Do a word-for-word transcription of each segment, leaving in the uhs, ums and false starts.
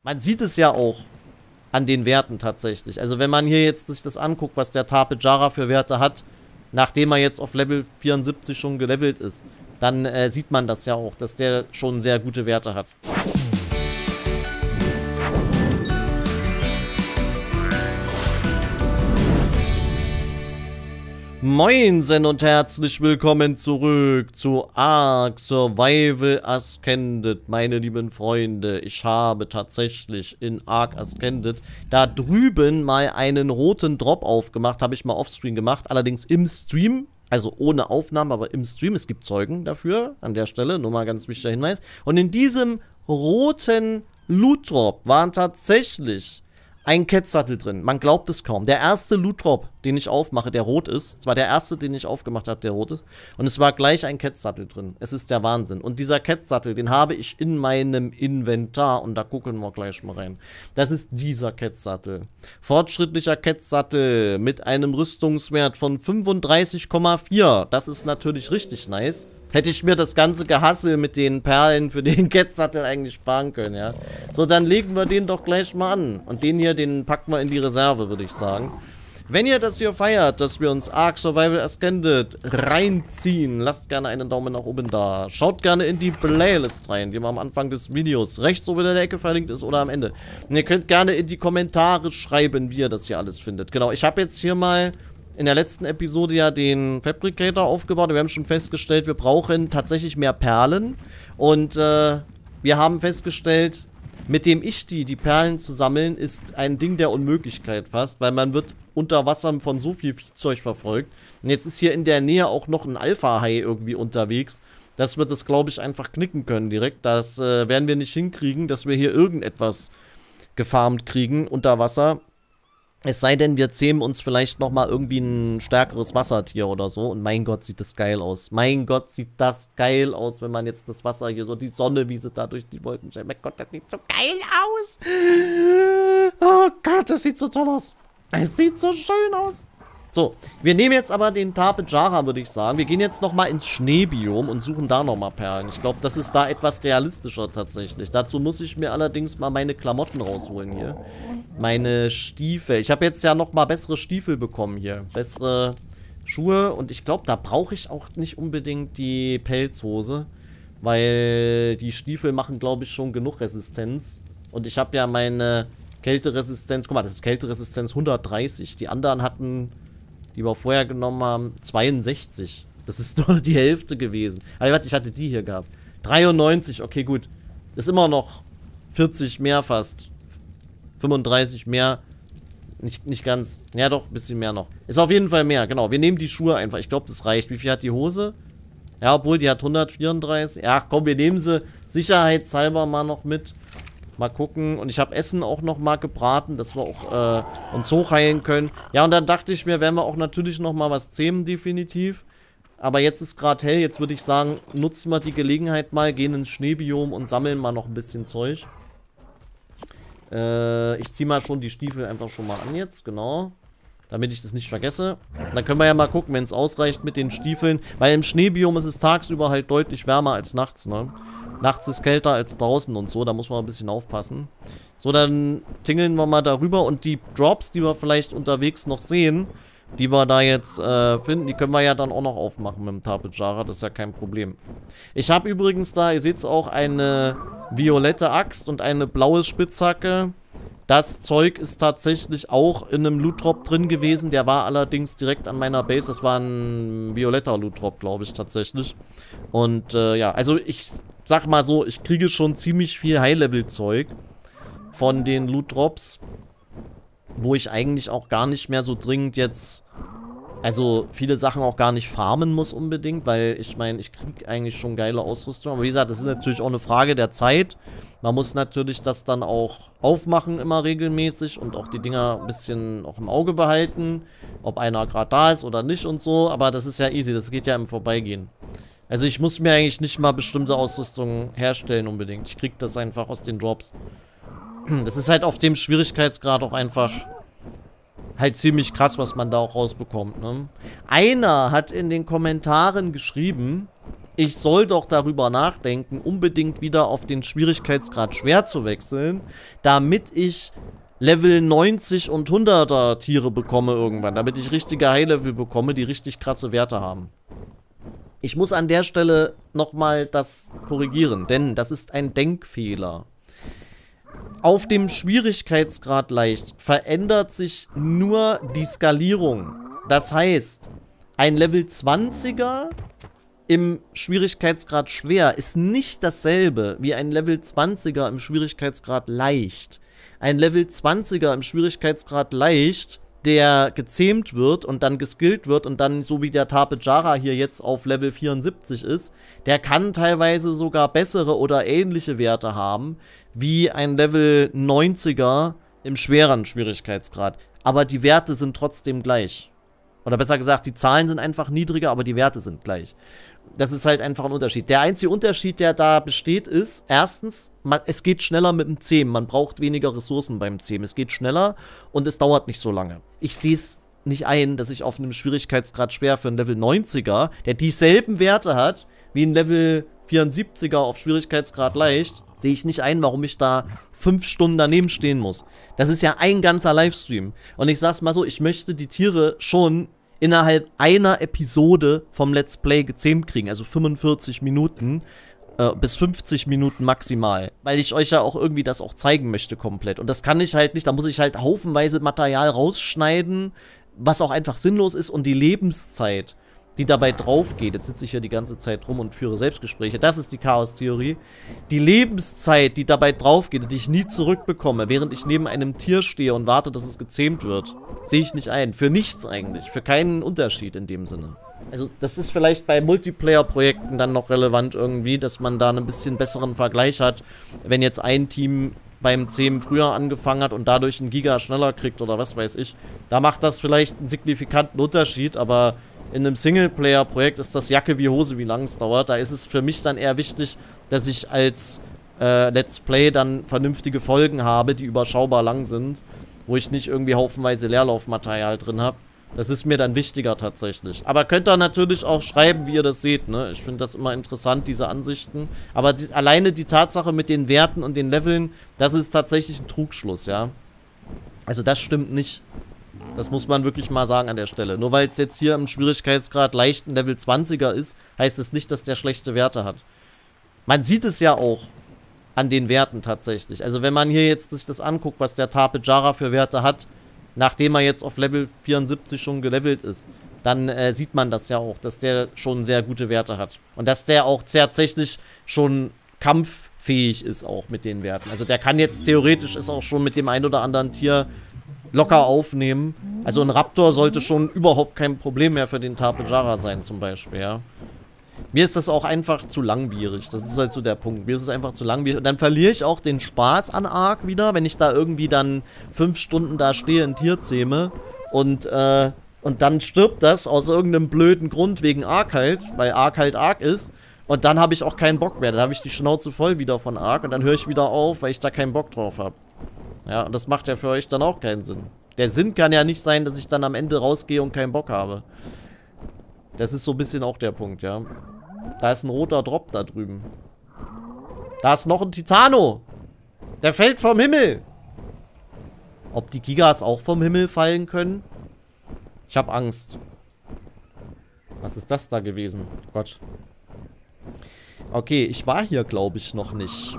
Man sieht es ja auch an den Werten tatsächlich. Also wenn man hier jetzt sich das anguckt, was der Tapejara für Werte hat, nachdem er jetzt auf Level vierundsiebzig schon gelevelt ist, dann äh, sieht man das ja auch, dass der schon sehr gute Werte hat. Moinsen und herzlich willkommen zurück zu Ark Survival Ascended, meine lieben Freunde. Ich habe tatsächlich in Ark Ascended da drüben mal einen roten Drop aufgemacht, habe ich mal offscreen gemacht, allerdings im Stream, also ohne Aufnahme, aber im Stream. Es gibt Zeugen dafür, an der Stelle, nur mal ganz wichtiger Hinweis. Und in diesem roten Loot Drop waren tatsächlich ein Ketzsattel drin. Man glaubt es kaum. Der erste Loot Drop, den ich aufmache, der rot ist. Es war der erste, den ich aufgemacht habe, der rot ist. Und es war gleich ein Ketzsattel drin. Es ist der Wahnsinn. Und dieser Ketzsattel, den habe ich in meinem Inventar. Und da gucken wir gleich mal rein. Das ist dieser Ketzsattel. Fortschrittlicher Ketzsattel mit einem Rüstungswert von fünfunddreißig Komma vier. Das ist natürlich richtig nice. Hätte ich mir das ganze Gehassel mit den Perlen für den Ketzsattel eigentlich sparen können, ja. So, dann legen wir den doch gleich mal an. Und den hier, den packen wir in die Reserve, würde ich sagen. Wenn ihr das hier feiert, dass wir uns Ark Survival Ascended reinziehen, lasst gerne einen Daumen nach oben da. Schaut gerne in die Playlist rein, die mal am Anfang des Videos rechts oben in der Ecke verlinkt ist oder am Ende. Und ihr könnt gerne in die Kommentare schreiben, wie ihr das hier alles findet. Genau, ich habe jetzt hier mal in der letzten Episode ja den Fabricator aufgebaut. Wir haben schon festgestellt, wir brauchen tatsächlich mehr Perlen. Und äh, wir haben festgestellt, mit dem Ichti die Perlen zu sammeln, ist ein Ding der Unmöglichkeit fast, weil man wird unter Wasser von so viel Viehzeug verfolgt. Und jetzt ist hier in der Nähe auch noch ein Alpha-Hai irgendwie unterwegs. Das wird es, glaube ich, einfach knicken können direkt. Das äh, werden wir nicht hinkriegen, dass wir hier irgendetwas gefarmt kriegen unter Wasser. Es sei denn, wir zähmen uns vielleicht nochmal irgendwie ein stärkeres Wassertier oder so. Und mein Gott, sieht das geil aus. Mein Gott, sieht das geil aus, wenn man jetzt das Wasser hier so, die Sonne, wie sie da durch die Wolken scheint. Mein Gott, das sieht so geil aus. Oh Gott, das sieht so toll aus. Es sieht so schön aus. So, wir nehmen jetzt aber den Tapejara, würde ich sagen. Wir gehen jetzt nochmal ins Schneebiom und suchen da nochmal Perlen. Ich glaube, das ist da etwas realistischer tatsächlich. Dazu muss ich mir allerdings mal meine Klamotten rausholen hier. Meine Stiefel. Ich habe jetzt ja nochmal bessere Stiefel bekommen hier. Bessere Schuhe. Und ich glaube, da brauche ich auch nicht unbedingt die Pelzhose. Weil die Stiefel machen, glaube ich, schon genug Resistenz. Und ich habe ja meine Kälteresistenz. Guck mal, das ist Kälteresistenz hundertdreißig. Die anderen hatten, die wir vorher genommen haben, zweiundsechzig. Das ist nur die Hälfte gewesen. Aber warte, ich hatte die hier gehabt. dreiundneunzig, okay, gut. Ist immer noch vierzig mehr fast. fünfunddreißig mehr. Nicht, nicht ganz. Ja, doch, ein bisschen mehr noch. Ist auf jeden Fall mehr, genau. Wir nehmen die Schuhe einfach. Ich glaube, das reicht. Wie viel hat die Hose? Ja, obwohl, die hat hundertvierunddreißig. Ja, komm, wir nehmen sie sicherheitshalber mal noch mit. Mal gucken. Und ich habe Essen auch noch mal gebraten, dass wir auch äh, uns hochheilen können. Ja, und dann dachte ich mir, werden wir auch natürlich noch mal was zähmen, definitiv. Aber jetzt ist gerade hell. Jetzt würde ich sagen, nutzen wir die Gelegenheit mal, gehen ins Schneebiom und sammeln mal noch ein bisschen Zeug. Äh, ich ziehe mal schon die Stiefel einfach schon mal an jetzt, genau. Damit ich das nicht vergesse. Dann können wir ja mal gucken, wenn es ausreicht mit den Stiefeln. Weil im Schneebiom ist es tagsüber halt deutlich wärmer als nachts, ne? Nachts ist kälter als draußen und so, da muss man ein bisschen aufpassen. So, dann tingeln wir mal darüber und die Drops, die wir vielleicht unterwegs noch sehen, die wir da jetzt äh, finden, die können wir ja dann auch noch aufmachen mit dem Tapejara, das ist ja kein Problem. Ich habe übrigens da, ihr seht es auch, eine violette Axt und eine blaue Spitzhacke. Das Zeug ist tatsächlich auch in einem Loot Drop drin gewesen, der war allerdings direkt an meiner Base, das war ein violetter Loot Drop, glaube ich, tatsächlich. Und äh, ja, also ich sag mal so, ich kriege schon ziemlich viel High-Level-Zeug von den Loot Drops, wo ich eigentlich auch gar nicht mehr so dringend jetzt, also viele Sachen auch gar nicht farmen muss unbedingt, weil ich meine, ich kriege eigentlich schon geile Ausrüstung. Aber wie gesagt, das ist natürlich auch eine Frage der Zeit. Man muss natürlich das dann auch aufmachen immer regelmäßig und auch die Dinger ein bisschen auch im Auge behalten, ob einer gerade da ist oder nicht und so. Aber das ist ja easy, das geht ja im Vorbeigehen. Also ich muss mir eigentlich nicht mal bestimmte Ausrüstung herstellen unbedingt. Ich kriege das einfach aus den Drops. Das ist halt auf dem Schwierigkeitsgrad auch einfach halt ziemlich krass, was man da auch rausbekommt, ne? Einer hat in den Kommentaren geschrieben, ich soll doch darüber nachdenken, unbedingt wieder auf den Schwierigkeitsgrad schwer zu wechseln, damit ich Level neunzig und hunderter Tiere bekomme irgendwann, damit ich richtige High-Level bekomme, die richtig krasse Werte haben. Ich muss an der Stelle nochmal das korrigieren, denn das ist ein Denkfehler. Auf dem Schwierigkeitsgrad leicht verändert sich nur die Skalierung. Das heißt, ein Level zwanziger im Schwierigkeitsgrad schwer ist nicht dasselbe wie ein Level zwanziger im Schwierigkeitsgrad leicht. Ein Level zwanziger im Schwierigkeitsgrad leicht, der gezähmt wird und dann geskillt wird und dann, so wie der Tapejara hier jetzt auf Level vierundsiebzig ist, der kann teilweise sogar bessere oder ähnliche Werte haben, wie ein Level neunziger im schweren Schwierigkeitsgrad. Aber die Werte sind trotzdem gleich. Oder besser gesagt, die Zahlen sind einfach niedriger, aber die Werte sind gleich. Das ist halt einfach ein Unterschied. Der einzige Unterschied, der da besteht, ist, erstens, man, es geht schneller mit dem Zähmen. Man braucht weniger Ressourcen beim Zähmen. Es geht schneller und es dauert nicht so lange. Ich sehe es nicht ein, dass ich auf einem Schwierigkeitsgrad schwer für einen Level neunziger, der dieselben Werte hat wie ein Level vierundsiebziger auf Schwierigkeitsgrad leicht, sehe ich nicht ein, warum ich da fünf Stunden daneben stehen muss. Das ist ja ein ganzer Livestream. Und ich sag's mal so, ich möchte die Tiere schon innerhalb einer Episode vom Let's Play gezähmt kriegen, also fünfundvierzig Minuten äh, bis fünfzig Minuten maximal, weil ich euch ja auch irgendwie das auch zeigen möchte komplett. Und das kann ich halt nicht, da muss ich halt haufenweise Material rausschneiden, was auch einfach sinnlos ist, und die Lebenszeit, die dabei drauf geht, jetzt sitze ich hier die ganze Zeit rum und führe Selbstgespräche, das ist die Chaos-Theorie, die Lebenszeit, die dabei drauf geht, die ich nie zurückbekomme, während ich neben einem Tier stehe und warte, dass es gezähmt wird, sehe ich nicht ein. Für nichts eigentlich, für keinen Unterschied in dem Sinne. Also das ist vielleicht bei Multiplayer-Projekten dann noch relevant irgendwie, dass man da einen bisschen besseren Vergleich hat, wenn jetzt ein Team beim Zähmen früher angefangen hat und dadurch einen Giga schneller kriegt oder was weiß ich. Da macht das vielleicht einen signifikanten Unterschied, aber in einem Singleplayer-Projekt ist das Jacke wie Hose, wie lange es dauert. Da ist es für mich dann eher wichtig, dass ich als äh, Let's Play dann vernünftige Folgen habe, die überschaubar lang sind, wo ich nicht irgendwie haufenweise Leerlaufmaterial drin habe. Das ist mir dann wichtiger tatsächlich. Aber könnt ihr natürlich auch schreiben, wie ihr das seht, ne? Ich finde das immer interessant, diese Ansichten. Aber die, alleine die Tatsache mit den Werten und den Leveln, das ist tatsächlich ein Trugschluss, ja? Also das stimmt nicht. Das muss man wirklich mal sagen an der Stelle. Nur weil es jetzt hier im Schwierigkeitsgrad leicht ein Level zwanziger ist, heißt es nicht, dass der schlechte Werte hat. Man sieht es ja auch an den Werten tatsächlich. Also wenn man hier jetzt sich das anguckt, was der Tapejara für Werte hat, nachdem er jetzt auf Level vierundsiebzig schon gelevelt ist, dann äh, sieht man das ja auch, dass der schon sehr gute Werte hat. Und dass der auch tatsächlich schon kampffähig ist auch mit den Werten. Also der kann jetzt theoretisch ist auch schon mit dem ein oder anderen Tier locker aufnehmen. Also ein Raptor sollte schon überhaupt kein Problem mehr für den Tapejara sein zum Beispiel, ja. Mir ist das auch einfach zu langwierig. Das ist halt so der Punkt. Mir ist es einfach zu langwierig. Und dann verliere ich auch den Spaß an Ark wieder, wenn ich da irgendwie dann fünf Stunden da stehe, ein Tier zähme. Und, äh, und dann stirbt das aus irgendeinem blöden Grund wegen Ark halt, weil Ark halt Ark ist. Und dann habe ich auch keinen Bock mehr. Dann habe ich die Schnauze voll wieder von Ark und dann höre ich wieder auf, weil ich da keinen Bock drauf habe. Ja, und das macht ja für euch dann auch keinen Sinn. Der Sinn kann ja nicht sein, dass ich dann am Ende rausgehe und keinen Bock habe. Das ist so ein bisschen auch der Punkt, ja. Da ist ein roter Drop da drüben. Da ist noch ein Titano. Der fällt vom Himmel. Ob die Gigas auch vom Himmel fallen können? Ich habe Angst. Was ist das da gewesen? Gott. Okay, ich war hier, glaube ich, noch nicht.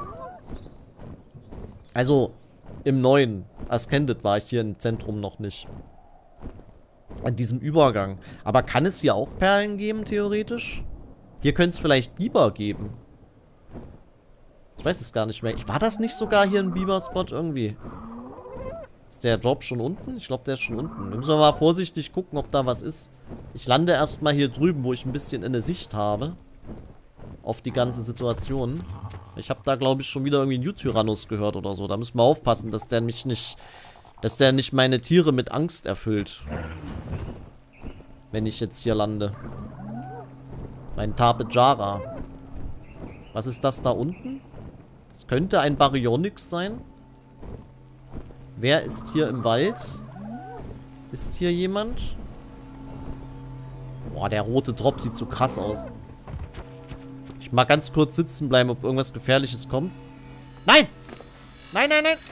Also, im neuen Ascended war ich hier im Zentrum noch nicht. An diesem Übergang. Aber kann es hier auch Perlen geben, theoretisch? Hier könnte es vielleicht Biber geben. Ich weiß es gar nicht mehr. War das nicht sogar hier ein Biber-Spot irgendwie? Ist der Drop schon unten? Ich glaube, der ist schon unten. Wir müssen mal vorsichtig gucken, ob da was ist. Ich lande erstmal hier drüben, wo ich ein bisschen eine Sicht habe. Auf die ganze Situation. Ich habe da, glaube ich, schon wieder irgendwie einen Jutyrannus gehört oder so. Da müssen wir aufpassen, dass der mich nicht... Dass der nicht meine Tiere mit Angst erfüllt. Wenn ich jetzt hier lande. Mein Tapejara. Was ist das da unten? Das könnte ein Baryonyx sein. Wer ist hier im Wald? Ist hier jemand? Boah, der rote Drop sieht so krass aus. Mal ganz kurz sitzen bleiben, ob irgendwas Gefährliches kommt. Nein! Nein, nein, nein!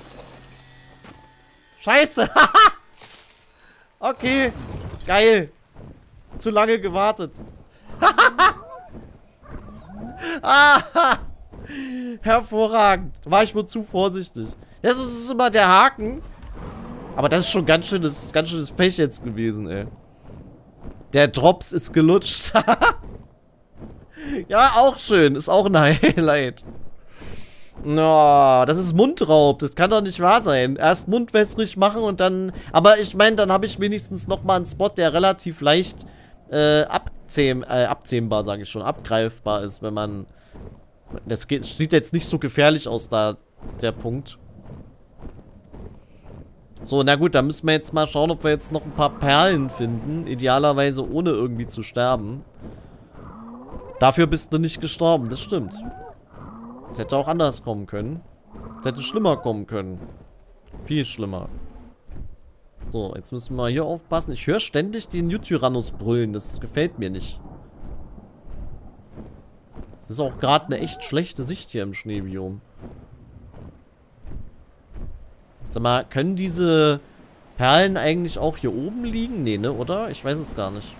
Scheiße! Okay. Geil. Zu lange gewartet. Ah, hervorragend. War ich wohl zu vorsichtig. Das ist immer der Haken. Aber das ist schon ganz schönes, ganz schönes Pech jetzt gewesen, ey. Der Drops ist gelutscht. Ja, auch schön. Ist auch ein Highlight. No, das ist Mundraub. Das kann doch nicht wahr sein. Erst Mund wässrig machen und dann... Aber ich meine, dann habe ich wenigstens nochmal einen Spot, der relativ leicht äh, abzähm, äh, abzähmbar, sage ich schon, abgreifbar ist, wenn man... Das geht, sieht jetzt nicht so gefährlich aus, da der Punkt. So, na gut, dann müssen wir jetzt mal schauen, ob wir jetzt noch ein paar Perlen finden. Idealerweise ohne irgendwie zu sterben. Dafür bist du nicht gestorben, das stimmt. Es hätte auch anders kommen können. Es hätte schlimmer kommen können. Viel schlimmer. So, jetzt müssen wir hier aufpassen. Ich höre ständig den Yutyrannus brüllen. Das gefällt mir nicht. Es ist auch gerade eine echt schlechte Sicht hier im Schneebiom. Sag mal, können diese Perlen eigentlich auch hier oben liegen? Nee, ne, oder? Ich weiß es gar nicht.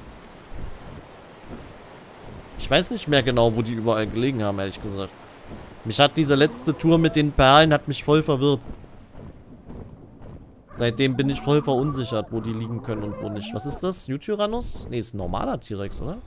Ich weiß nicht mehr genau, wo die überall gelegen haben, ehrlich gesagt. Mich hat diese letzte Tour mit den Perlen, hat mich voll verwirrt. Seitdem bin ich voll verunsichert, wo die liegen können und wo nicht. Was ist das? Yutyrannus? Ne, ist ein normaler T-Rex, oder?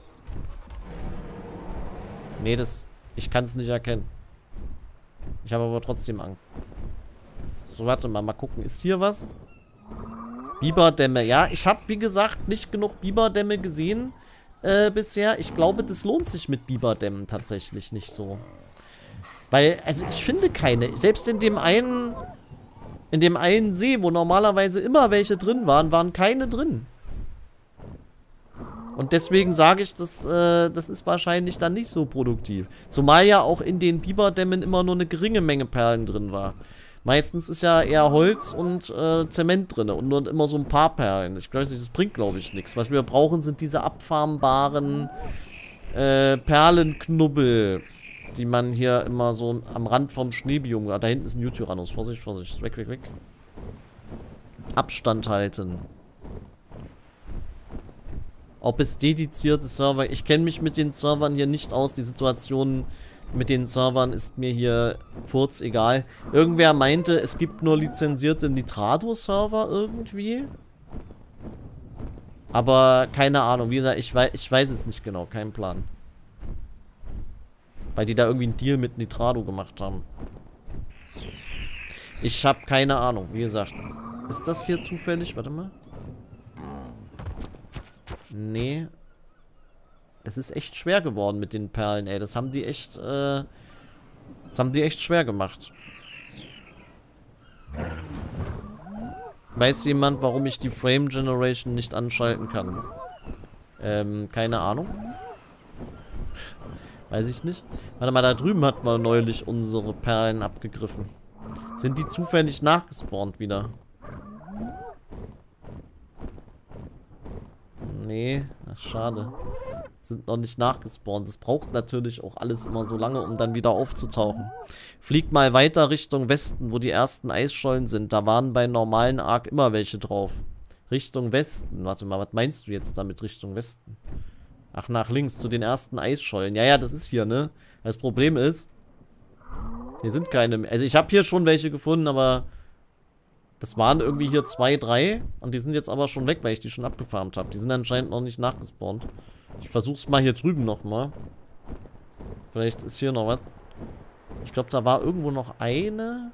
Ne, das... Ich kann es nicht erkennen. Ich habe aber trotzdem Angst. So, warte mal, mal gucken. Ist hier was? Biberdämme. Ja, ich habe, wie gesagt, nicht genug Biberdämme gesehen äh, bisher. Ich glaube, das lohnt sich mit Biberdämmen tatsächlich nicht so. Weil, also ich finde keine. Selbst in dem einen, in dem einen See, wo normalerweise immer welche drin waren, waren keine drin. Und deswegen sage ich, das, äh, das ist wahrscheinlich dann nicht so produktiv. Zumal ja auch in den Biberdämmen immer nur eine geringe Menge Perlen drin war. Meistens ist ja eher Holz und äh, Zement drin und nur immer so ein paar Perlen. Ich weiß nicht, das bringt, glaube ich, nichts. Was wir brauchen, sind diese abfarmbaren äh, Perlenknubbel, die man hier immer so am Rand vom Schneebiom... Ah, da hinten ist ein Yutyrannus. Vorsicht, Vorsicht. Weg, weg, weg. Abstand halten. Ob es dedizierte Server... Ich kenne mich mit den Servern hier nicht aus. Die Situation mit den Servern ist mir hier furz egal. Irgendwer meinte, es gibt nur lizenzierte Nitrado-Server irgendwie. Aber keine Ahnung. Wie gesagt, ich weiß, ich weiß es nicht genau. Kein Plan. Weil die da irgendwie einen Deal mit Nitrado gemacht haben. Ich habe keine Ahnung. Wie gesagt. Ist das hier zufällig? Warte mal. Nee. Es ist echt schwer geworden mit den Perlen, ey. Das haben die echt, äh... Das haben die echt schwer gemacht. Weiß jemand, warum ich die Frame Generation nicht anschalten kann? Ähm, keine Ahnung. Weiß ich nicht. Warte mal, da drüben hat man neulich unsere Perlen abgegriffen. Sind die zufällig nachgespawnt wieder? Nee, ach, schade. Sind noch nicht nachgespawnt. Das braucht natürlich auch alles immer so lange, um dann wieder aufzutauchen. Fliegt mal weiter Richtung Westen, wo die ersten Eisschollen sind. Da waren bei normalen Ark immer welche drauf. Richtung Westen. Warte mal, was meinst du jetzt damit Richtung Westen? Ach, nach links, zu den ersten Eisschollen. Ja, ja, das ist hier, ne? Das Problem ist, hier sind keine mehr. Also ich habe hier schon welche gefunden, aber das waren irgendwie hier zwei, drei. Und die sind jetzt aber schon weg, weil ich die schon abgefarmt habe. Die sind anscheinend noch nicht nachgespawnt. Ich versuch's mal hier drüben nochmal. Vielleicht ist hier noch was. Ich glaube, da war irgendwo noch eine.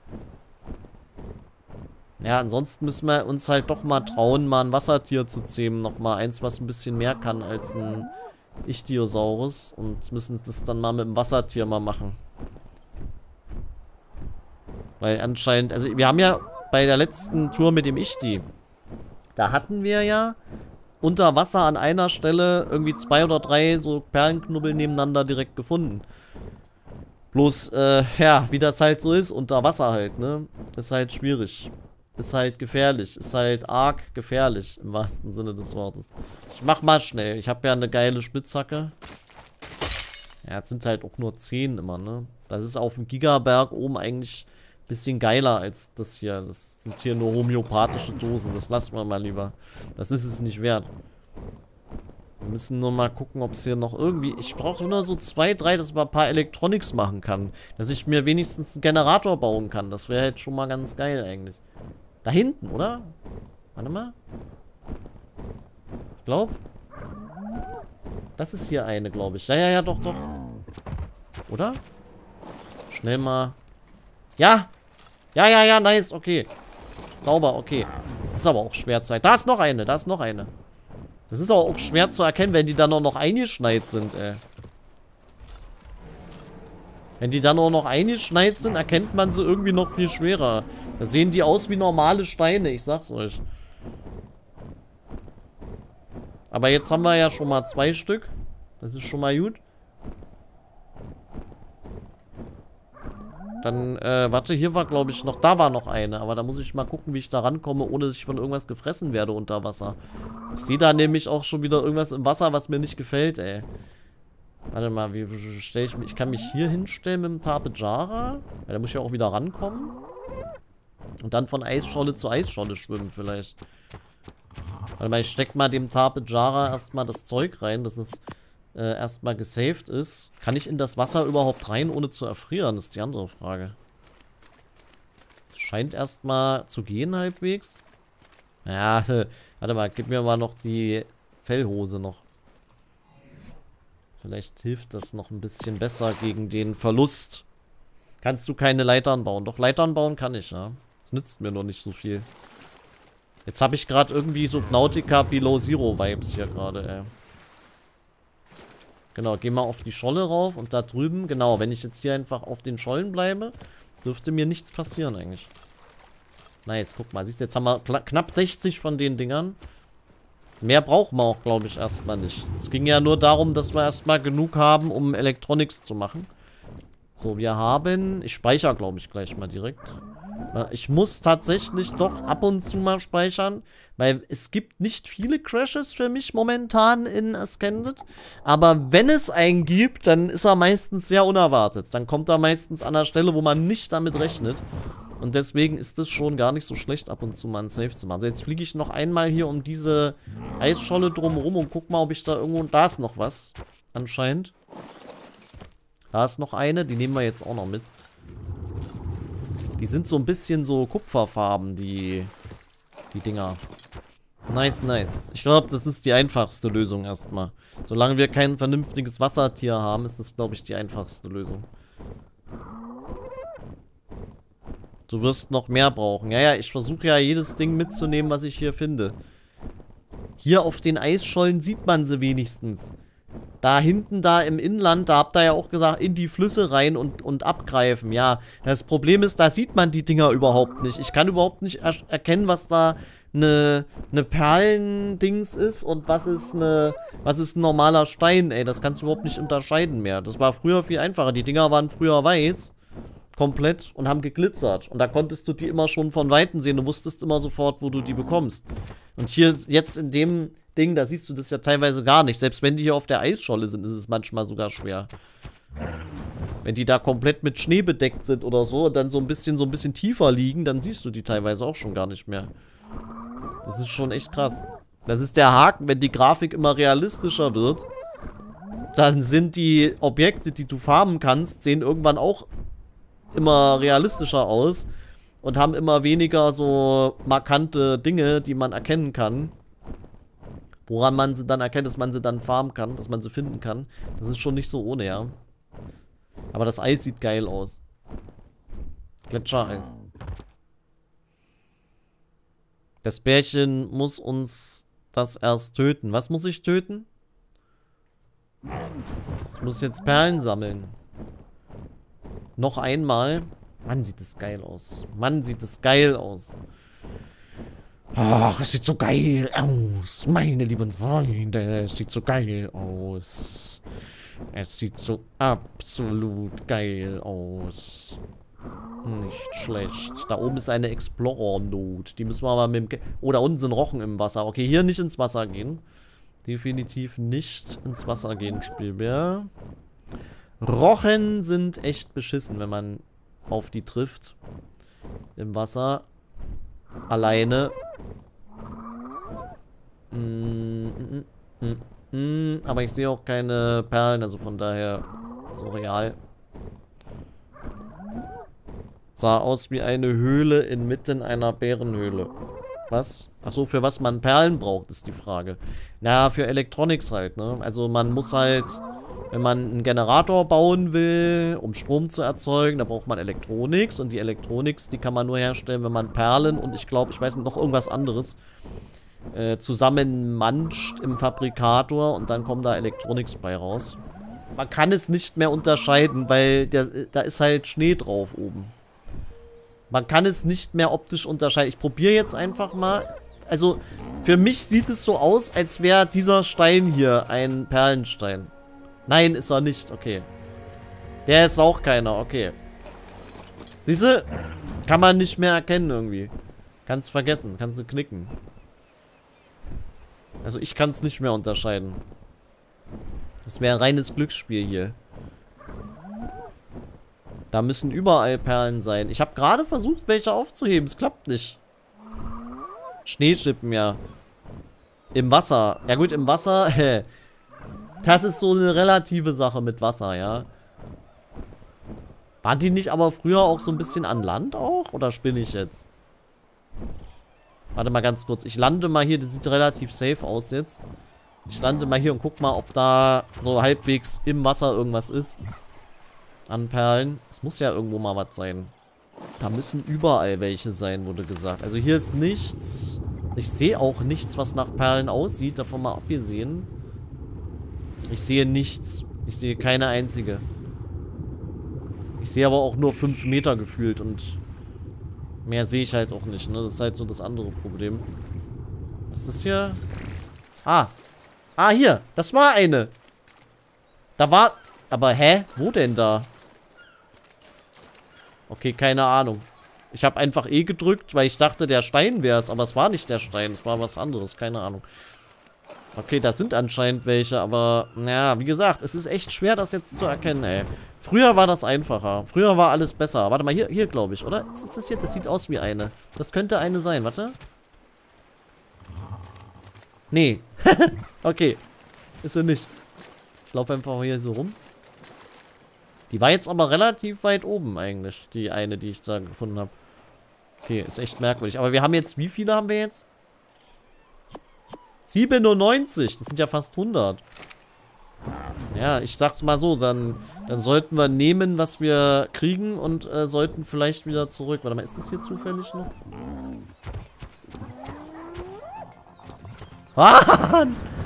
Ja, ansonsten müssen wir uns halt doch mal trauen, mal ein Wassertier zu zähmen. Nochmal eins, was ein bisschen mehr kann als ein Ichthyosaurus. Und müssen das dann mal mit dem Wassertier mal machen. Weil anscheinend, also wir haben ja bei der letzten Tour mit dem Ichthi, da hatten wir ja unter Wasser an einer Stelle irgendwie zwei oder drei so Perlenknubbel nebeneinander direkt gefunden. Bloß, äh, ja, wie das halt so ist, unter Wasser halt, ne? Ist halt schwierig. Ist halt gefährlich. Ist halt arg gefährlich, im wahrsten Sinne des Wortes. Ich mach mal schnell. Ich habe ja eine geile Spitzhacke. Ja, jetzt sind halt auch nur zehn immer, ne? Das ist auf dem Gigaberg oben eigentlich ein bisschen geiler als das hier. Das sind hier nur homöopathische Dosen. Das lassen wir mal lieber. Das ist es nicht wert. Wir müssen nur mal gucken, ob es hier noch irgendwie... Ich brauche nur so zwei, drei, dass man ein paar Electronics machen kann. Dass ich mir wenigstens einen Generator bauen kann. Das wäre halt schon mal ganz geil eigentlich. Da hinten, oder? Warte mal. Ich glaube... Das ist hier eine, glaube ich. Ja, ja, ja, doch, doch. Oder? Schnell mal. Ja! Ja, ja, ja, nice, okay. Sauber, okay. Das ist aber auch schwer zu erkennen. Da ist noch eine, da ist noch eine. Das ist aber auch schwer zu erkennen, wenn die dann auch noch eingeschneit sind, ey. Wenn die dann auch noch eingeschneit sind, erkennt man sie irgendwie noch viel schwerer. Da sehen die aus wie normale Steine, ich sag's euch. Aber jetzt haben wir ja schon mal zwei Stück. Das ist schon mal gut. Dann, äh, warte, hier war, glaube ich, noch... Da war noch eine. Aber da muss ich mal gucken, wie ich da rankomme, ohne dass ich von irgendwas gefressen werde unter Wasser. Ich sehe da nämlich auch schon wieder irgendwas im Wasser, was mir nicht gefällt, ey. Warte mal, wie stelle ich mich... Ich kann mich hier hinstellen mit dem Tapejara. Ja, da muss ich ja auch wieder rankommen. Und dann von Eisscholle zu Eisscholle schwimmen vielleicht. Warte mal, ich steck mal dem Tapejara erstmal das Zeug rein, dass es äh, erstmal gesaved ist. Kann ich in das Wasser überhaupt rein, ohne zu erfrieren? Das ist die andere Frage. Es scheint erstmal zu gehen halbwegs. Ja, warte mal, gib mir mal noch die Fellhose noch. Vielleicht hilft das noch ein bisschen besser gegen den Verlust. Kannst du keine Leitern bauen? Doch, Leitern bauen kann ich, ja. Das nützt mir noch nicht so viel. Jetzt habe ich gerade irgendwie Subnautica Below Zero Vibes hier gerade, ey. Genau, geh mal auf die Scholle rauf und da drüben, genau, wenn ich jetzt hier einfach auf den Schollen bleibe, dürfte mir nichts passieren eigentlich. Nice, guck mal, siehst du, jetzt haben wir knapp sechzig von den Dingern. Mehr brauchen wir auch, glaube ich, erstmal nicht. Es ging ja nur darum, dass wir erstmal genug haben, um Electronics zu machen. So, wir haben, ich speichere, glaube ich, gleich mal direkt. Ich muss tatsächlich doch ab und zu mal speichern, weil es gibt nicht viele Crashes für mich momentan in Ascended. Aber wenn es einen gibt, dann ist er meistens sehr unerwartet. Dann kommt er meistens an der Stelle, wo man nicht damit rechnet. Und deswegen ist es schon gar nicht so schlecht, ab und zu mal ein Save zu machen. Also jetzt fliege ich noch einmal hier um diese Eisscholle drumherum und guck mal, ob ich da irgendwo... Da ist noch was, anscheinend. Da ist noch eine, die nehmen wir jetzt auch noch mit. Die sind so ein bisschen so kupferfarben, die, die Dinger. Nice, nice. Ich glaube, das ist die einfachste Lösung erstmal. Solange wir kein vernünftiges Wassertier haben, ist das, glaube ich, die einfachste Lösung. Du wirst noch mehr brauchen. Ja, ja, ich versuche ja jedes Ding mitzunehmen, was ich hier finde. Hier auf den Eisschollen sieht man sie wenigstens. Da hinten, da im Inland, da habt ihr ja auch gesagt, in die Flüsse rein und, und abgreifen. Ja, das Problem ist, da sieht man die Dinger überhaupt nicht. Ich kann überhaupt nicht er erkennen, was da eine, eine Perlendings ist und was ist, eine, was ist ein normaler Stein, ey. Das kannst du überhaupt nicht unterscheiden mehr. Das war früher viel einfacher. Die Dinger waren früher weiß, komplett, und haben geglitzert. Und da konntest du die immer schon von Weitem sehen. Du wusstest immer sofort, wo du die bekommst. Und hier jetzt in dem Ding, da siehst du das ja teilweise gar nicht. Selbst wenn die hier auf der Eisscholle sind, ist es manchmal sogar schwer. Wenn die da komplett mit Schnee bedeckt sind oder so und dann so ein bisschen so ein bisschen tiefer liegen, dann siehst du die teilweise auch schon gar nicht mehr. Das ist schon echt krass. Das ist der Haken, wenn die Grafik immer realistischer wird, dann sind die Objekte, die du farmen kannst, sehen irgendwann auch immer realistischer aus und haben immer weniger so markante Dinge, die man erkennen kann. Woran man sie dann erkennt, dass man sie dann farmen kann, dass man sie finden kann. Das ist schon nicht so ohne, ja. Aber das Eis sieht geil aus. Gletschereis. Das Bärchen muss uns das erst töten. Was muss ich töten? Ich muss jetzt Perlen sammeln. Noch einmal. Mann, sieht das geil aus. Mann, sieht das geil aus. Ach, es sieht so geil aus. Meine lieben Freunde, es sieht so geil aus. Es sieht so absolut geil aus. Nicht schlecht. Da oben ist eine Explorer-Note. Die müssen wir aber mit dem... Oh, da unten sind Rochen im Wasser. Okay, hier nicht ins Wasser gehen. Definitiv nicht ins Wasser gehen, Spielbär. Rochen sind echt beschissen, wenn man auf die trifft. Im Wasser. Alleine. Mm, mm, mm, mm, aber ich sehe auch keine Perlen, also von daher so real. Sah aus wie eine Höhle inmitten einer Bärenhöhle. Was? Achso, für was man Perlen braucht, ist die Frage. Na, für Electronics halt, ne? Also man muss halt, wenn man einen Generator bauen will, um Strom zu erzeugen, da braucht man Electronics. Und die Electronics, die kann man nur herstellen, wenn man Perlen und ich glaube, ich weiß nicht, noch irgendwas anderes äh, zusammenmanscht im Fabrikator und dann kommen da Electronics bei raus. Man kann es nicht mehr unterscheiden, weil der, da ist halt Schnee drauf oben. Man kann es nicht mehr optisch unterscheiden. Ich probiere jetzt einfach mal. Also, für mich sieht es so aus, als wäre dieser Stein hier ein Perlenstein. Nein, ist er nicht. Okay. Der ist auch keiner. Okay. Diese kann man nicht mehr erkennen irgendwie. Kannst vergessen. Kannst du knicken. Also, ich kann es nicht mehr unterscheiden. Das wäre ein reines Glücksspiel hier. Da müssen überall Perlen sein. Ich habe gerade versucht, welche aufzuheben. Es klappt nicht. Schneeschippen, ja. Im Wasser. Ja gut, im Wasser. Das ist so eine relative Sache mit Wasser, ja. Waren die nicht aber früher auch so ein bisschen an Land auch? Oder spinne ich jetzt? Warte mal ganz kurz. Ich lande mal hier. Das sieht relativ safe aus jetzt. Ich lande mal hier und guck mal, ob da so halbwegs im Wasser irgendwas ist. An Perlen. Es muss ja irgendwo mal was sein. Da müssen überall welche sein, wurde gesagt. Also hier ist nichts. Ich sehe auch nichts, was nach Perlen aussieht. Davon mal abgesehen. Ich sehe nichts. Ich sehe keine einzige. Ich sehe aber auch nur fünf Meter gefühlt und mehr sehe ich halt auch nicht, ne? Das ist halt so das andere Problem. Was ist das hier? Ah. Ah, hier. Das war eine. Da war... Aber, hä? Wo denn da? Okay, keine Ahnung. Ich habe einfach E gedrückt, weil ich dachte, der Stein wäre es. Aber es war nicht der Stein. Es war was anderes. Keine Ahnung. Okay, da sind anscheinend welche. Aber, naja, wie gesagt, es ist echt schwer, das jetzt zu erkennen, ey. Früher war das einfacher. Früher war alles besser. Warte mal, hier, hier glaube ich, oder? Was ist das hier? Das sieht aus wie eine. Das könnte eine sein. Warte. Nee. Okay. Ist sie nicht. Ich laufe einfach hier so rum. Die war jetzt aber relativ weit oben eigentlich. Die eine, die ich da gefunden habe. Okay, ist echt merkwürdig. Aber wir haben jetzt, wie viele haben wir jetzt? siebenundneunzig. Das sind ja fast hundert. Ja, ich sag's mal so. Dann, dann sollten wir nehmen, was wir kriegen und äh, sollten vielleicht wieder zurück. Warte mal, ist das hier zufällig noch? Ah!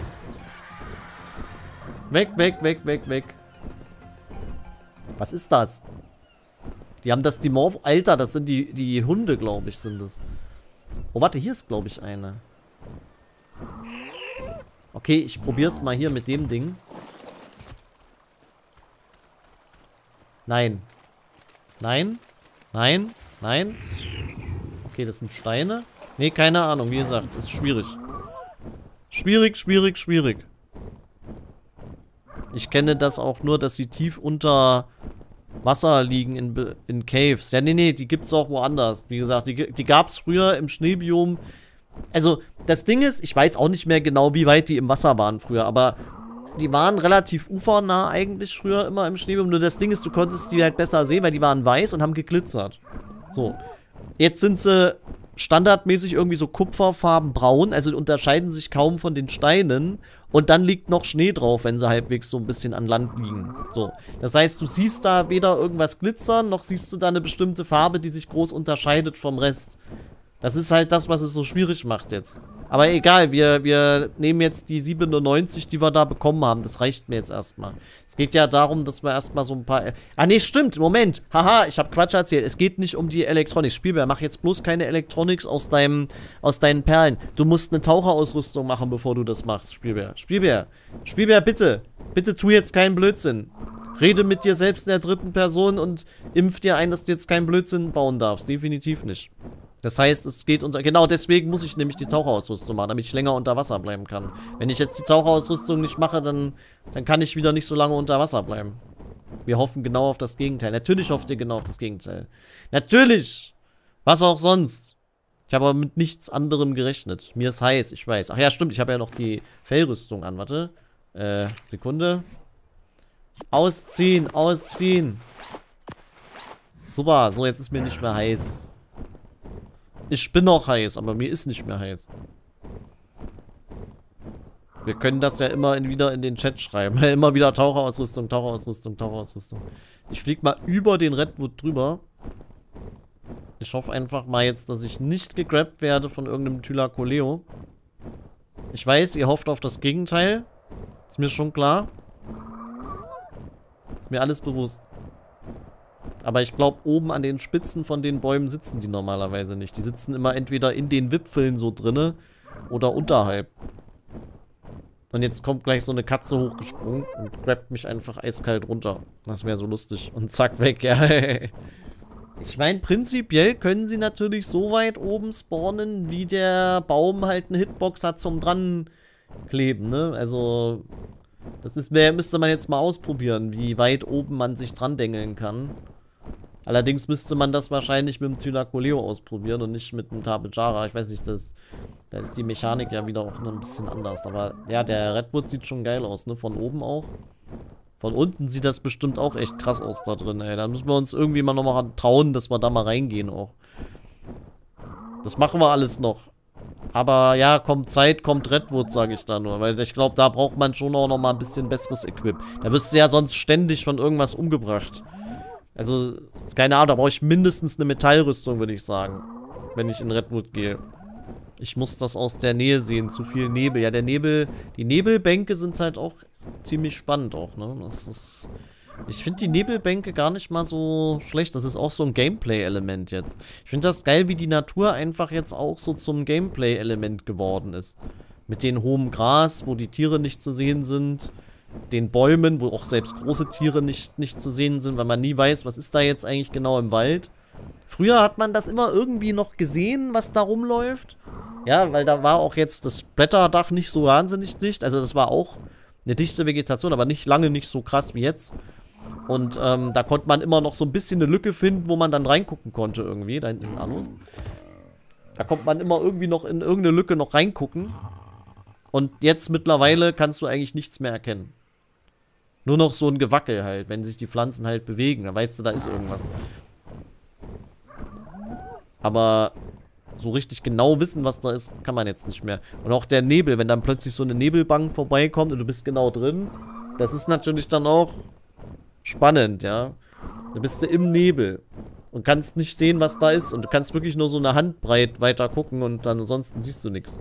Weg, weg, weg, weg, weg. Was ist das? Die haben das Dimorph... Alter, das sind die, die Hunde, glaube ich, sind das. Oh, warte, hier ist, glaube ich, eine. Okay, ich probiere es mal hier mit dem Ding. Nein. Nein. Nein. Nein. Okay, das sind Steine. Nee, keine Ahnung, wie gesagt, ist schwierig. Schwierig, schwierig, schwierig. Ich kenne das auch nur, dass sie tief unter Wasser liegen in, in Caves. Ja, nee, nee, die gibt's auch woanders. Wie gesagt, die, die gab's früher im Schneebiom. Also, das Ding ist, ich weiß auch nicht mehr genau, wie weit die im Wasser waren früher, aber die waren relativ ufernah eigentlich früher immer im Schneebiom. Nur das Ding ist, du konntest die halt besser sehen, weil die waren weiß und haben geglitzert. So. Jetzt sind sie standardmäßig irgendwie so kupferfarben braun, also unterscheiden sich kaum von den Steinen. Und dann liegt noch Schnee drauf, wenn sie halbwegs so ein bisschen an Land liegen. So. Das heißt, du siehst da weder irgendwas glitzern, noch siehst du da eine bestimmte Farbe, die sich groß unterscheidet vom Rest. Das ist halt das, was es so schwierig macht jetzt. Aber egal, wir, wir nehmen jetzt die siebenundneunzig, die wir da bekommen haben. Das reicht mir jetzt erstmal. Es geht ja darum, dass wir erstmal so ein paar... Ah, nee, stimmt. Moment. Haha, ich habe Quatsch erzählt. Es geht nicht um die Electronics. Spielbär, mach jetzt bloß keine Electronics aus deinem, aus deinen Perlen. Du musst eine Taucherausrüstung machen, bevor du das machst, Spielbär. Spielbär. Spielbär, bitte. Bitte tu jetzt keinen Blödsinn. Rede mit dir selbst in der dritten Person und impf dir ein, dass du jetzt keinen Blödsinn bauen darfst. Definitiv nicht. Das heißt, es geht unter... Genau deswegen muss ich nämlich die Taucherausrüstung machen, damit ich länger unter Wasser bleiben kann. Wenn ich jetzt die Taucherausrüstung nicht mache, dann, dann kann ich wieder nicht so lange unter Wasser bleiben. Wir hoffen genau auf das Gegenteil. Natürlich hofft ihr genau auf das Gegenteil. Natürlich! Was auch sonst. Ich habe aber mit nichts anderem gerechnet. Mir ist heiß, ich weiß. Ach ja, stimmt, ich habe ja noch die Fellrüstung an. Warte. Äh, Sekunde. Ausziehen, ausziehen. Super, so jetzt ist mir nicht mehr heiß. Ich bin noch heiß, aber mir ist nicht mehr heiß. Wir können das ja immer in, wieder in den Chat schreiben. Immer wieder Taucherausrüstung, Taucherausrüstung, Taucherausrüstung. Ich fliege mal über den Redwood drüber. Ich hoffe einfach mal jetzt, dass ich nicht gegrabt werde von irgendeinem Thylakoleo. Ich weiß, ihr hofft auf das Gegenteil. Ist mir schon klar. Ist mir alles bewusst. Aber ich glaube, oben an den Spitzen von den Bäumen sitzen die normalerweise nicht. Die sitzen immer entweder in den Wipfeln so drinne oder unterhalb. Und jetzt kommt gleich so eine Katze hochgesprungen und grabt mich einfach eiskalt runter. Das wäre so lustig. Und zack, weg, ja. Ich meine, prinzipiell können sie natürlich so weit oben spawnen, wie der Baum halt eine Hitbox hat zum dran kleben, ne? Also, das ist, müsste man jetzt mal ausprobieren, wie weit oben man sich dran dengeln kann. Allerdings müsste man das wahrscheinlich mit dem Thylakoleo ausprobieren und nicht mit dem Tabejara. Ich weiß nicht, das, da ist die Mechanik ja wieder auch noch ein bisschen anders. Aber ja, der Redwood sieht schon geil aus, ne? Von oben auch. Von unten sieht das bestimmt auch echt krass aus da drin, ey. Da müssen wir uns irgendwie mal nochmal trauen, dass wir da mal reingehen auch. Das machen wir alles noch. Aber ja, kommt Zeit, kommt Redwood, sage ich da nur. Weil ich glaube, da braucht man schon auch nochmal ein bisschen besseres Equip. Da wirst du ja sonst ständig von irgendwas umgebracht. Also, keine Ahnung, da brauche ich mindestens eine Metallrüstung, würde ich sagen. Wenn ich in Redwood gehe. Ich muss das aus der Nähe sehen, zu viel Nebel. Ja, der Nebel, die Nebelbänke sind halt auch ziemlich spannend auch, ne? Das ist, ich finde die Nebelbänke gar nicht mal so schlecht. Das ist auch so ein Gameplay-Element jetzt. Ich finde das geil, wie die Natur einfach jetzt auch so zum Gameplay-Element geworden ist. Mit dem hohen Gras, wo die Tiere nicht zu sehen sind. Den Bäumen, wo auch selbst große Tiere nicht, nicht zu sehen sind, weil man nie weiß, was ist da jetzt eigentlich genau im Wald. Früher hat man das immer irgendwie noch gesehen, was da rumläuft. Ja, weil da war auch jetzt das Blätterdach nicht so wahnsinnig dicht. Also das war auch eine dichte Vegetation, aber nicht lange nicht so krass wie jetzt. Und ähm, da konnte man immer noch so ein bisschen eine Lücke finden, wo man dann reingucken konnte irgendwie. Da hinten sind Anus. Da konnte man immer irgendwie noch in irgendeine Lücke noch reingucken. Und jetzt mittlerweile kannst du eigentlich nichts mehr erkennen. Nur noch so ein Gewackel halt, wenn sich die Pflanzen halt bewegen. Dann weißt du, da ist irgendwas. Aber so richtig genau wissen, was da ist, kann man jetzt nicht mehr. Und auch der Nebel, wenn dann plötzlich so eine Nebelbank vorbeikommt und du bist genau drin, das ist natürlich dann auch spannend, ja. Da bist du im Nebel und kannst nicht sehen, was da ist. Und du kannst wirklich nur so eine Handbreit weiter gucken und dann ansonsten siehst du nichts.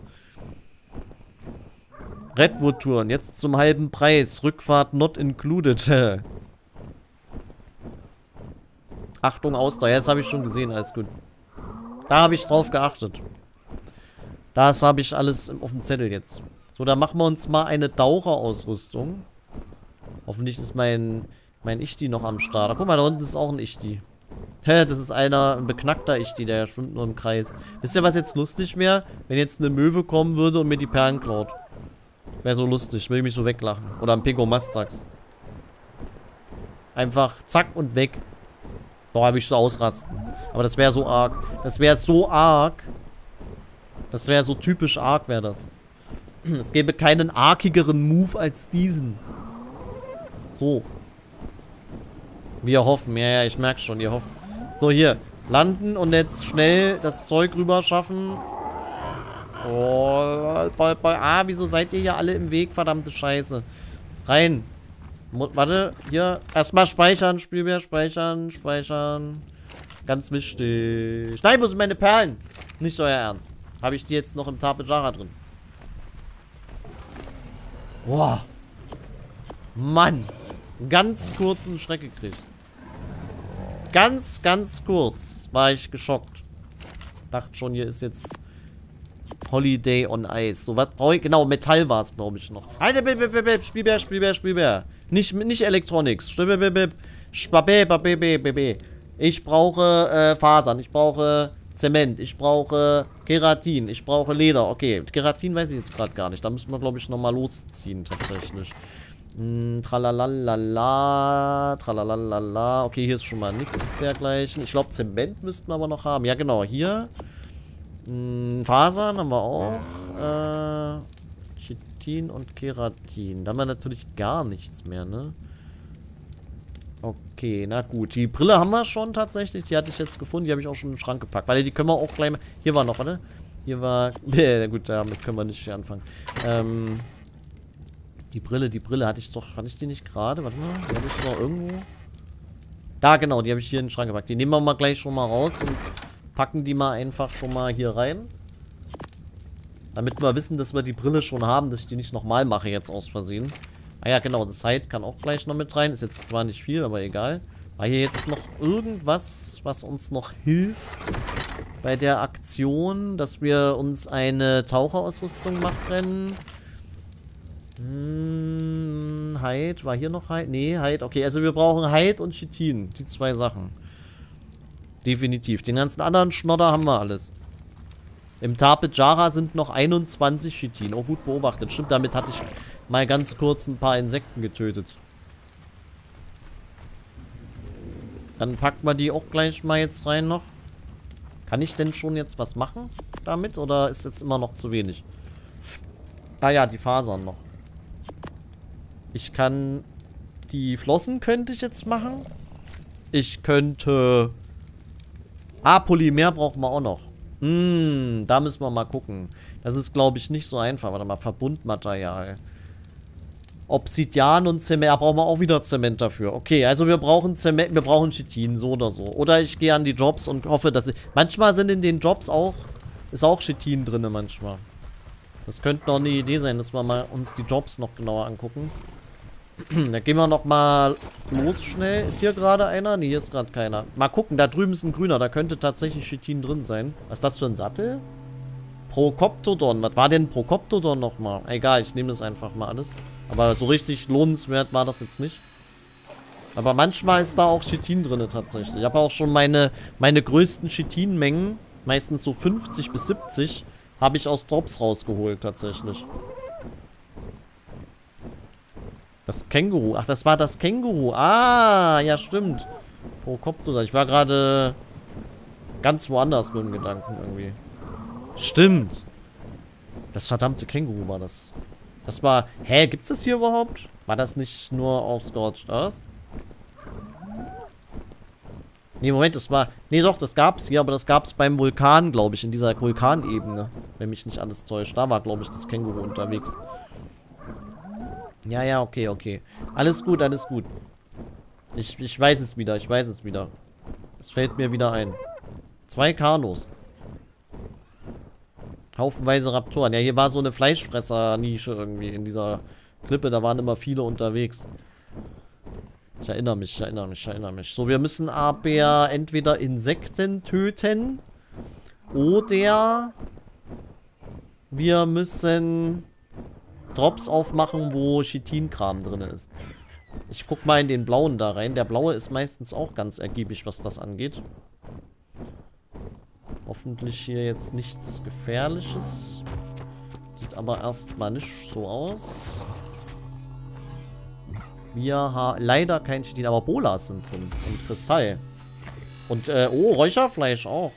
Redwood-Touren, jetzt zum halben Preis. Rückfahrt not included. Achtung, Ausdauer. Ja, das habe ich schon gesehen, alles gut. Da habe ich drauf geachtet. Das habe ich alles auf dem Zettel jetzt. So, dann machen wir uns mal eine Taucherausrüstung. Hoffentlich ist mein, mein Ichti noch am Start. Da, guck mal, da unten ist auch ein Ichti. Hä, das ist einer, ein beknackter Ichti, der schwimmt nur im Kreis. Wisst ihr, was jetzt lustig wäre? Wenn jetzt eine Möwe kommen würde und mir die Perlen klaut. Wäre so lustig, will ich mich so weglachen. Oder ein Pegomastax. Einfach zack und weg. Boah, will ich so ausrasten. Aber das wäre so arg. Das wäre so arg. Das wäre so typisch arg, wäre das. Es gäbe keinen arkigeren Move als diesen. So. Wir hoffen. Ja, ja, ich merke schon, ihr hofft. So, hier. Landen und jetzt schnell das Zeug rüber schaffen. Oh, bei, bei, ah, wieso seid ihr hier alle im Weg? Verdammte Scheiße. Rein. Mo warte, hier. Erstmal speichern, Spielbär, speichern, speichern. Ganz wichtig. Nein, wo sind meine Perlen? Nicht euer Ernst. Habe ich die jetzt noch im Tabejara drin? Boah. Mann. Ganz kurzen Schreck gekriegt. Ganz, ganz kurz war ich geschockt. Dachte schon, hier ist jetzt Holiday on Ice. So, was brauche ich? Genau, Metall war es, glaube ich, noch. Alter, Spielbär, Spielbär, Spielbär. Nicht, nicht Electronics. Ich brauche äh, Fasern. Ich brauche Zement. Ich brauche Keratin. Ich brauche Leder. Okay, Keratin weiß ich jetzt gerade gar nicht. Da müssen wir, glaube ich, nochmal losziehen, tatsächlich. Hm, tralalala, tralalala. Okay, hier ist schon mal nichts dergleichen. Ich glaube, Zement müssten wir aber noch haben. Ja, genau, hier. Hm, Fasern haben wir auch. Äh, Chitin und Keratin. Da haben wir natürlich gar nichts mehr, ne? Okay, na gut. Die Brille haben wir schon tatsächlich. Die hatte ich jetzt gefunden. Die habe ich auch schon in den Schrank gepackt. Weil die können wir auch gleich mal... Hier war noch, oder? Hier war... Ja, gut, damit können wir nicht viel anfangen. Ähm... Die Brille, die Brille hatte ich doch... Hatte ich die nicht gerade? Warte mal. Die hatte ich doch irgendwo... Da, genau. Die habe ich hier in den Schrank gepackt. Die nehmen wir mal gleich schon mal raus und packen die mal einfach schon mal hier rein. Damit wir wissen, dass wir die Brille schon haben, dass ich die nicht nochmal mache jetzt aus Versehen. Ah ja, genau, das Hide kann auch gleich noch mit rein. Ist jetzt zwar nicht viel, aber egal. War hier jetzt noch irgendwas, was uns noch hilft bei der Aktion, dass wir uns eine Taucherausrüstung machen? Hm, Hide, war hier noch Hide? Nee, Hide, okay. Also wir brauchen Hide und Chitin, die zwei Sachen. Definitiv. Den ganzen anderen Schnodder haben wir alles. Im Tapejara sind noch einundzwanzig Chitin. Oh, gut beobachtet. Stimmt, damit hatte ich mal ganz kurz ein paar Insekten getötet. Dann packen wir die auch gleich mal jetzt rein noch. Kann ich denn schon jetzt was machen damit? Oder ist jetzt immer noch zu wenig? Ah ja, die Fasern noch. Ich kann... Die Flossen könnte ich jetzt machen. Ich könnte... Ah, Polymer brauchen wir auch noch. Hm, da müssen wir mal gucken. Das ist, glaube ich, nicht so einfach. Warte mal, Verbundmaterial. Obsidian und Zement. Da brauchen wir auch wieder Zement dafür. Okay, also wir brauchen Zement, wir brauchen Chitin, so oder so. Oder ich gehe an die Jobs und hoffe, dass ich... Manchmal sind in den Jobs auch... Ist auch Chitin drin manchmal. Das könnte noch eine Idee sein, dass wir mal uns die Jobs noch genauer angucken. Da gehen wir noch mal los schnell. Ist hier gerade einer? Ne, hier ist gerade keiner. Mal gucken, da drüben ist ein grüner. Da könnte tatsächlich Chitin drin sein. Was ist das für ein Sattel? Procoptodon. Was war denn Procoptodon nochmal? Egal, ich nehme das einfach mal alles. Aber so richtig lohnenswert war das jetzt nicht. Aber manchmal ist da auch Chitin drin tatsächlich. Ich habe auch schon meine, meine größten Chitinmengen, meistens so fünfzig bis siebzig, habe ich aus Drops rausgeholt tatsächlich. Das Känguru. Ach, das war das Känguru. Ah, ja, stimmt. Procoptodon. Ich war gerade ganz woanders mit dem Gedanken irgendwie. Stimmt. Das verdammte Känguru war das. Das war... Hä, gibt's das hier überhaupt? War das nicht nur auf Scorched Earth? Nee, Moment, das war... Nee, doch, das gab's hier, aber das gab's beim Vulkan, glaube ich, in dieser Vulkanebene. Wenn mich nicht alles täuscht. Da war, glaube ich, das Känguru unterwegs. Ja, ja, okay, okay. Alles gut, alles gut. Ich, ich weiß es wieder, ich weiß es wieder. Es fällt mir wieder ein. Zwei Kanos. Haufenweise Raptoren. Ja, hier war so eine Fleischfresser-Nische irgendwie in dieser Klippe. Da waren immer viele unterwegs. Ich erinnere mich, ich erinnere mich, ich erinnere mich. So, wir müssen aber entweder Insekten töten oder wir müssen Drops aufmachen, wo Chitinkram drin ist. Ich guck mal in den blauen da rein. Der blaue ist meistens auch ganz ergiebig, was das angeht. Hoffentlich hier jetzt nichts Gefährliches. Sieht aber erstmal nicht so aus. Wir haben leider kein Chitin, aber Bolas sind drin. Und Kristall. Und, äh, oh, Räucherfleisch auch.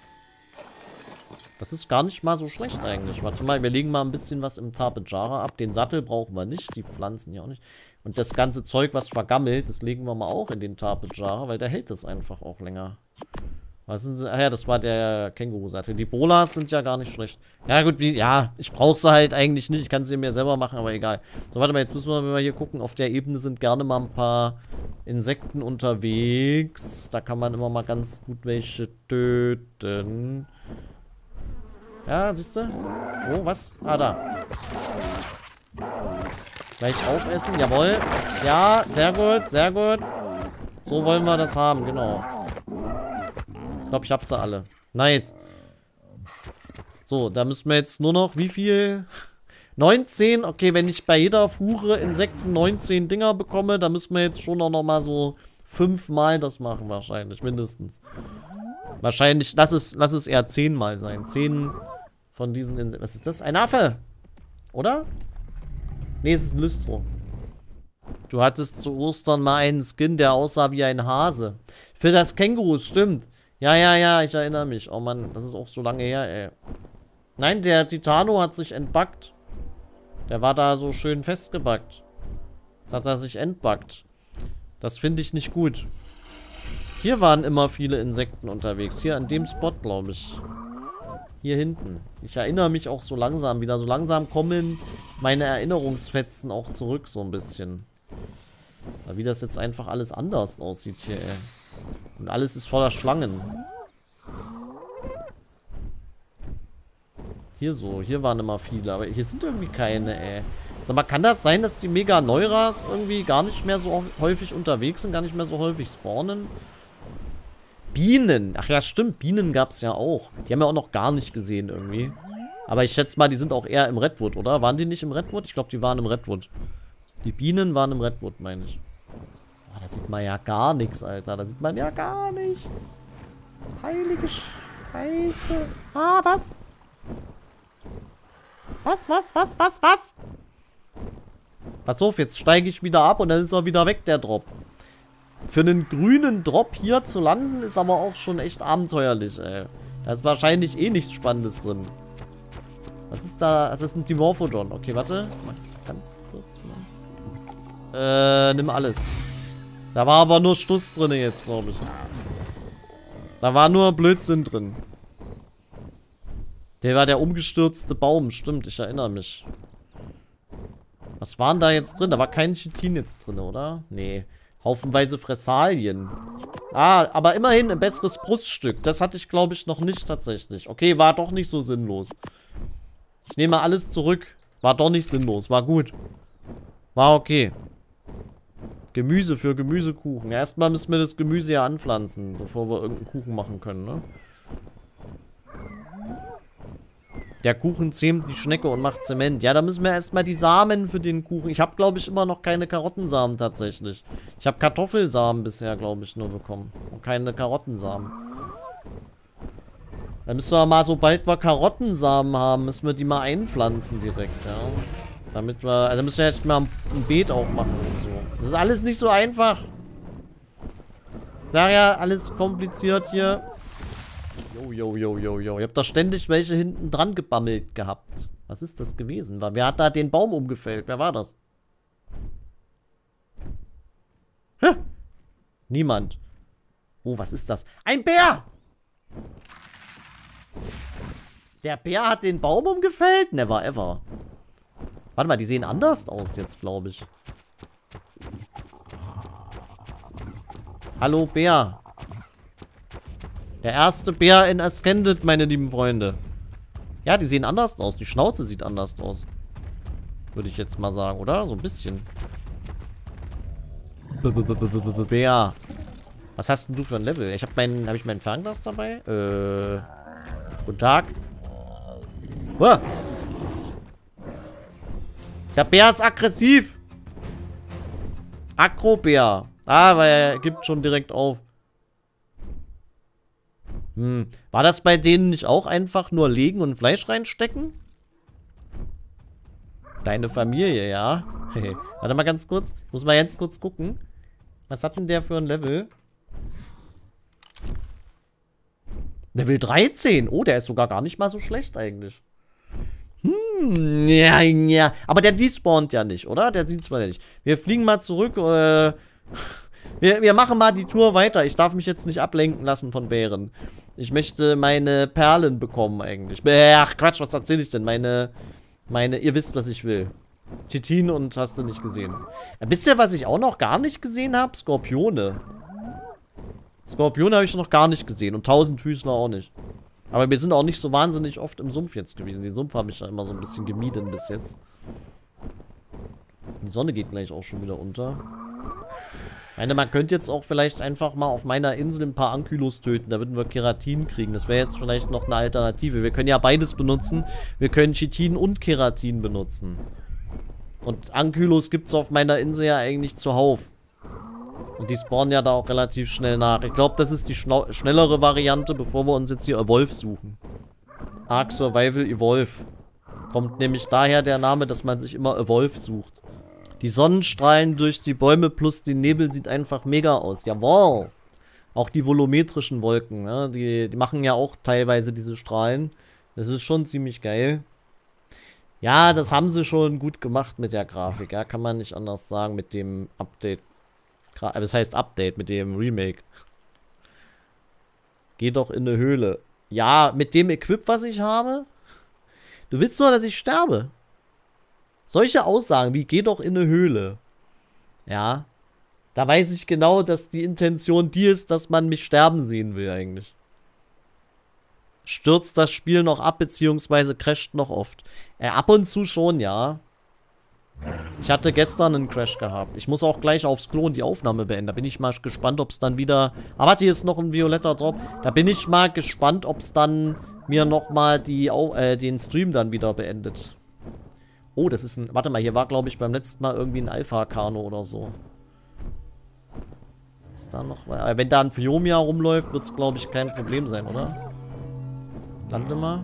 Das ist gar nicht mal so schlecht eigentlich. Warte mal, wir legen mal ein bisschen was im Tapejara ab. Den Sattel brauchen wir nicht, die Pflanzen hier auch nicht. Und das ganze Zeug, was vergammelt, das legen wir mal auch in den Tapejara, weil der hält das einfach auch länger. Was sind sie? Ah ja, das war der Känguru-Sattel. Die Bolas sind ja gar nicht schlecht. Ja gut, wie, ja, ich brauche sie halt eigentlich nicht. Ich kann sie mir selber machen, aber egal. So, warte mal, jetzt müssen wir mal hier gucken. Auf der Ebene sind gerne mal ein paar Insekten unterwegs. Da kann man immer mal ganz gut welche töten. Ja, siehst du? Oh, was? Ah, da. Gleich aufessen, jawohl. Ja, sehr gut, sehr gut. So wollen wir das haben, genau. Ich glaube, ich habe sie alle. Nice. So, da müssen wir jetzt nur noch, wie viel? neunzehn. Okay, wenn ich bei jeder Fuhre Insekten neunzehn Dinger bekomme, dann müssen wir jetzt schon noch mal so fünfmal das machen wahrscheinlich, mindestens. Wahrscheinlich, lass es, lass es eher zehnmal sein. zehn von diesen Insekten. Was ist das? Ein Affe! Oder? Nee, es ist ein Lystro. Du hattest zu Ostern mal einen Skin, der aussah wie ein Hase. Für das Känguru, stimmt. Ja, ja, ja, ich erinnere mich. Oh Mann, das ist auch so lange her, ey. Nein, der Titano hat sich entbuggt. Der war da so schön festgebackt. Jetzt hat er sich entbuggt. Das finde ich nicht gut. Hier waren immer viele Insekten unterwegs. Hier an dem Spot, glaube ich. Hier hinten. Ich erinnere mich auch so langsam wieder. So langsam kommen meine Erinnerungsfetzen auch zurück, so ein bisschen. Weil wie das jetzt einfach alles anders aussieht hier, ey. Und alles ist voller Schlangen. Hier so. Hier waren immer viele. Aber hier sind irgendwie keine, ey. Sag mal, kann das sein, dass die Mega-Neuras irgendwie gar nicht mehr so häufig unterwegs sind? Gar nicht mehr so häufig spawnen? Bienen. Ach ja, stimmt. Bienen gab es ja auch. Die haben wir auch noch gar nicht gesehen irgendwie. Aber ich schätze mal, die sind auch eher im Redwood, oder? Waren die nicht im Redwood? Ich glaube, die waren im Redwood. Die Bienen waren im Redwood, meine ich. Oh, da sieht man ja gar nichts, Alter. Da sieht man ja gar nichts. Heilige Scheiße. Ah, was? Was, was, was, was, was? Pass auf, jetzt steige ich wieder ab und dann ist er wieder weg, der Drop. Für einen grünen Drop hier zu landen, ist aber auch schon echt abenteuerlich, ey. Da ist wahrscheinlich eh nichts Spannendes drin. Was ist da? Das ist ein Dimorphodon. Okay, warte. Mal ganz kurz mal. Äh, nimm alles. Da war aber nur Stuss drin jetzt, glaube ich. Da war nur Blödsinn drin. Der war der umgestürzte Baum. Stimmt, ich erinnere mich. Was waren da jetzt drin? Da war kein Chitin jetzt drin, oder? Nee. Haufenweise Fressalien. Ah, aber immerhin ein besseres Bruststück. Das hatte ich, glaube ich, noch nicht tatsächlich. Okay, war doch nicht so sinnlos. Ich nehme alles zurück. War doch nicht sinnlos. War gut. War okay. Gemüse für Gemüsekuchen. Erstmal müssen wir das Gemüse ja anpflanzen, bevor wir irgendeinen Kuchen machen können, ne? Der Kuchen zähmt die Schnecke und macht Zement. Ja, da müssen wir erstmal die Samen für den Kuchen. Ich habe, glaube ich, immer noch keine Karottensamen tatsächlich. Ich habe Kartoffelsamen bisher, glaube ich, nur bekommen. Und keine Karottensamen. Da müssen wir mal, sobald wir Karottensamen haben, müssen wir die mal einpflanzen direkt, ja. Damit wir, also müssen wir erstmal ein Beet auch machen und so. Das ist alles nicht so einfach. Ich sag ja, alles kompliziert hier. Jo, jo, jo, jo, jo. Ich hab da ständig welche hinten dran gebammelt gehabt. Was ist das gewesen? Wer hat da den Baum umgefällt? Wer war das? Hä? Niemand. Oh, was ist das? Ein Bär! Der Bär hat den Baum umgefällt? Never ever. Warte mal, die sehen anders aus jetzt, glaube ich. Hallo, Bär. Der erste Bär in Ascended, meine lieben Freunde. Ja, die sehen anders aus. Die Schnauze sieht anders aus. Würde ich jetzt mal sagen, oder? So ein bisschen. Bär. Was hast denn du für ein Level? Ich habe mein, habe ich mein Fernglas dabei? Äh. Guten Tag. Uah. Der Bär ist aggressiv. Akrobär. Ah, aber er gibt schon direkt auf. Hm. War das bei denen nicht auch einfach nur legen und Fleisch reinstecken? Deine Familie, ja. Warte mal ganz kurz. Ich muss mal ganz kurz gucken. Was hat denn der für ein Level? Level dreizehn. Oh, der ist sogar gar nicht mal so schlecht eigentlich. Hm, ja, ja. Aber der despawnt ja nicht, oder? Der despawnt ja nicht. Wir fliegen mal zurück. Äh, wir, wir machen mal die Tour weiter. Ich darf mich jetzt nicht ablenken lassen von Bären. Ich möchte meine Perlen bekommen eigentlich. Ach, Quatsch, was erzähle ich denn? Meine, meine, ihr wisst, was ich will. Chitin und hast du nicht gesehen. Ja, wisst ihr, was ich auch noch gar nicht gesehen habe? Skorpione. Skorpione habe ich noch gar nicht gesehen. Und Tausendfüßler auch nicht. Aber wir sind auch nicht so wahnsinnig oft im Sumpf jetzt gewesen. Den Sumpf habe ich da immer so ein bisschen gemieden bis jetzt. Die Sonne geht gleich auch schon wieder unter. Ich meine, man könnte jetzt auch vielleicht einfach mal auf meiner Insel ein paar Ankylos töten. Da würden wir Keratin kriegen. Das wäre jetzt vielleicht noch eine Alternative. Wir können ja beides benutzen. Wir können Chitin und Keratin benutzen. Und Ankylos gibt es auf meiner Insel ja eigentlich zuhauf. Und die spawnen ja da auch relativ schnell nach. Ich glaube, das ist die schnellere Variante, bevor wir uns jetzt hier Evolve suchen. Ark Survival Evolve. Kommt nämlich daher der Name, dass man sich immer Evolve sucht. Die Sonnenstrahlen durch die Bäume plus den Nebel sieht einfach mega aus. Jawohl. Auch die volumetrischen Wolken, ne? die, die machen ja auch teilweise diese Strahlen. Das ist schon ziemlich geil. Ja, das haben sie schon gut gemacht mit der Grafik. Ja, kann man nicht anders sagen mit dem Update. Das heißt Update, mit dem Remake. Geh doch in eine Höhle. Ja, mit dem Equip, was ich habe? Du willst nur, dass ich sterbe. Solche Aussagen wie, geh doch in eine Höhle. Ja. Da weiß ich genau, dass die Intention die ist, dass man mich sterben sehen will eigentlich. Stürzt das Spiel noch ab, beziehungsweise crasht noch oft. Äh, ab und zu schon, ja. Ich hatte gestern einen Crash gehabt. Ich muss auch gleich aufs Klo und die Aufnahme beenden. Da bin ich mal gespannt, ob es dann wieder... Aber warte, hier ist noch ein violetter Drop. Da bin ich mal gespannt, ob es dann mir nochmal die, äh, den Stream dann wieder beendet. Oh, das ist ein... Warte mal, hier war, glaube ich, beim letzten Mal irgendwie ein Alpha-Kano oder so. Ist da noch... Wenn da ein Phiomia rumläuft, wird es, glaube ich, kein Problem sein, oder? Lande mal.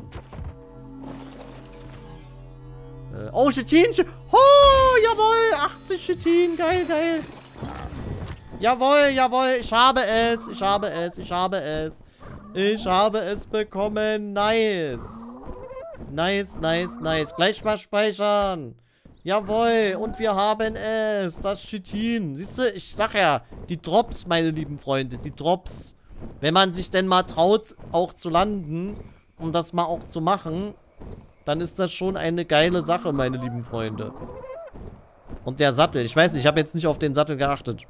Äh, oh, Chitin! Oh, jawohl! achtzig Chitin! Geil, geil! Jawohl, jawohl! Ich habe es! Ich habe es! Ich habe es! Ich habe es bekommen! Nice! Nice, nice, nice! Gleich mal speichern! Jawohl! Und wir haben es! Das Chitin! Siehst du, ich sag ja, die Drops, meine lieben Freunde, die Drops. Wenn man sich denn mal traut, auch zu landen, um das mal auch zu machen, dann ist das schon eine geile Sache, meine lieben Freunde. Und der Sattel. Ich weiß nicht, ich habe jetzt nicht auf den Sattel geachtet.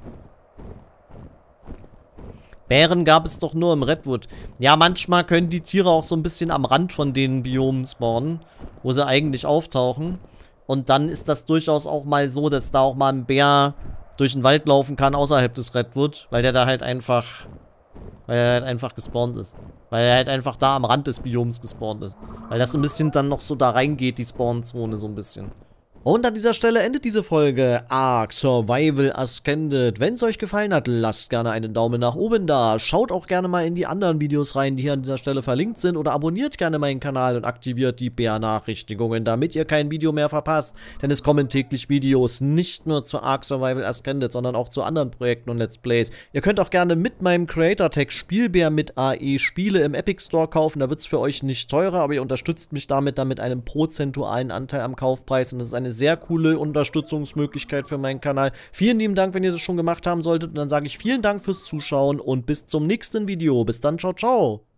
Bären gab es doch nur im Redwood. Ja, manchmal können die Tiere auch so ein bisschen am Rand von den Biomen spawnen, wo sie eigentlich auftauchen. Und dann ist das durchaus auch mal so, dass da auch mal ein Bär durch den Wald laufen kann, außerhalb des Redwood, weil der da halt einfach... Weil er halt einfach gespawnt ist. Weil er halt einfach da am Rand des Bioms gespawnt ist. Weil das ein bisschen dann noch so da reingeht, die Spawnzone so ein bisschen. Und an dieser Stelle endet diese Folge Ark Survival Ascended. Wenn es euch gefallen hat, lasst gerne einen Daumen nach oben da. Schaut auch gerne mal in die anderen Videos rein, die hier an dieser Stelle verlinkt sind. Oder abonniert gerne meinen Kanal und aktiviert die Benachrichtigungen, damit ihr kein Video mehr verpasst. Denn es kommen täglich Videos nicht nur zu Ark Survival Ascended, sondern auch zu anderen Projekten und Let's Plays. Ihr könnt auch gerne mit meinem Creator-Tag Spielbär mit A E Spiele im Epic Store kaufen. Da wird es für euch nicht teurer, aber ihr unterstützt mich damit dann mit einem prozentualen Anteil am Kaufpreis. Und das ist eine sehr coole Unterstützungsmöglichkeit für meinen Kanal. Vielen lieben Dank, wenn ihr das schon gemacht haben solltet. Und dann sage ich vielen Dank fürs Zuschauen und bis zum nächsten Video. Bis dann, ciao, ciao.